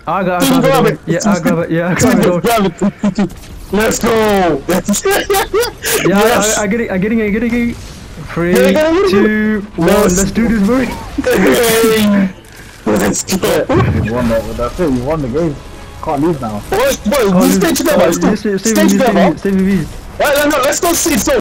I grab it. Yeah, I grab it. Yeah, I grab it. Let's go. Yeah, yes. I get it. I'm getting it. 3, 2, 1. Let's do this, boy. Let's go. You won that. That's it. You won the game. Can't lose now. Boy, we stay together. Stay together. Stay with me. Right, no, let's go see. So